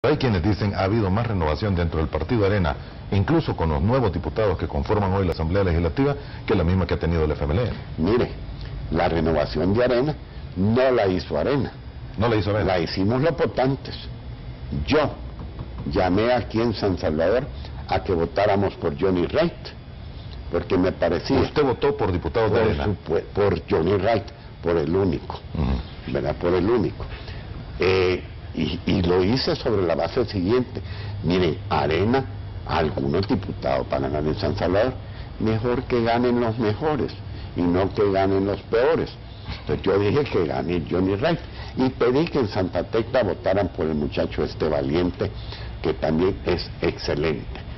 Hay quienes dicen ha habido más renovación dentro del Partido Arena, incluso con los nuevos diputados que conforman hoy la Asamblea Legislativa, que la misma que ha tenido el FMLN. Mire, la renovación de Arena no la hizo Arena. ¿No la hizo Arena? La hicimos los votantes. Yo llamé aquí en San Salvador a que votáramos por Johnny Wright, porque me parecía... ¿Usted votó por diputados de Arena? Por Johnny Wright, por el único, ¿verdad? Por el único. Y lo hice sobre la base siguiente. Miren, Arena, algunos diputados para ganar en San Salvador, mejor que ganen los mejores y no que ganen los peores. Entonces yo dije que gane Johnny Wright y pedí que en Santa Tecla votaran por el muchacho este Valiente, que también es excelente.